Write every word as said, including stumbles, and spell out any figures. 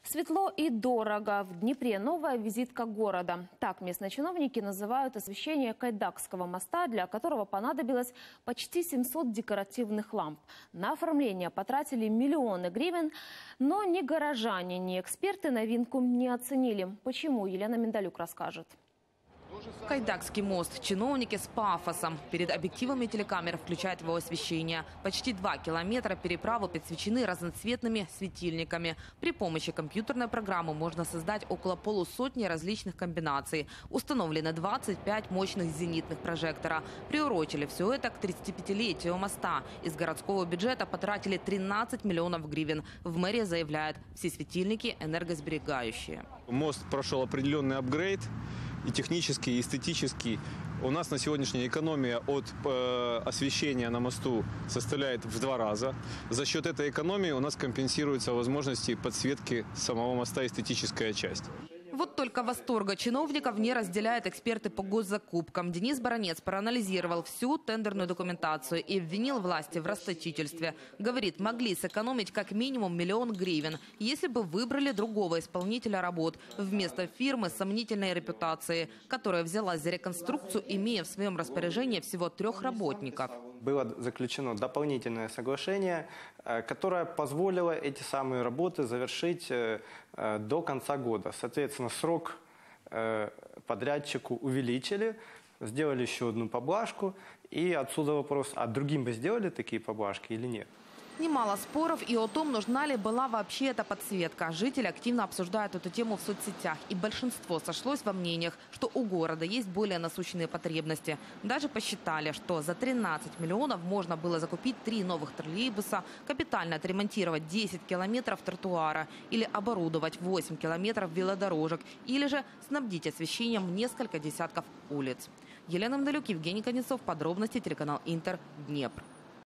Светло и дорого. В Днепре новая визитка города. Так местные чиновники называют освещение Кайдакского моста, для которого понадобилось почти семьсот декоративных ламп. На оформление потратили миллионы гривен, но ни горожане, ни эксперты новинку не оценили. Почему, Елена Миндалюк расскажет. Кайдакский мост. Чиновники с пафосом. Перед объективами телекамер включают его освещение. Почти два километра переправы подсвечены разноцветными светильниками. При помощи компьютерной программы можно создать около полусотни различных комбинаций. Установлены двадцать пять мощных зенитных прожектора. Приурочили все это к тридцатипятилетию моста. Из городского бюджета потратили тринадцать миллионов гривен. В мэрии заявляют, все светильники энергосберегающие. Мост прошел определенный апгрейд. И технический, и эстетический. У нас на сегодняшний день экономия от э, освещения на мосту составляет в два раза. За счет этой экономии у нас компенсируются возможности подсветки самого моста, эстетическая часть. Вот только восторга чиновников не разделяют эксперты по госзакупкам. Денис Баранец проанализировал всю тендерную документацию и обвинил власти в расточительстве. Говорит, могли сэкономить как минимум миллион гривен, если бы выбрали другого исполнителя работ вместо фирмы с сомнительной репутацией, которая взялась за реконструкцию, имея в своем распоряжении всего трех работников. Было заключено дополнительное соглашение, которое позволило эти самые работы завершить до конца года. Соответственно, срок подрядчику увеличили, сделали еще одну поблажку. И отсюда вопрос, а другим бы сделали такие поблажки или нет? Немало споров и о том, нужна ли была вообще эта подсветка. Жители активно обсуждают эту тему в соцсетях. И большинство сошлось во мнениях, что у города есть более насущные потребности. Даже посчитали, что за тринадцать миллионов можно было закупить три новых троллейбуса, капитально отремонтировать десять километров тротуара или оборудовать восемь километров велодорожек, или же снабдить освещением несколько десятков улиц. Елена Миндалюк, Евгений Конецов. Подробности телеканал Интер, Днепр.